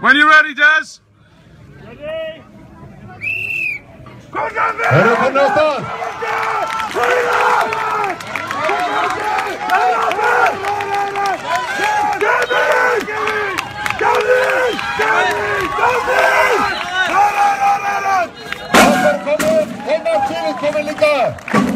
When you're ready, Des. Ready? Är du på något? Kommer ligga!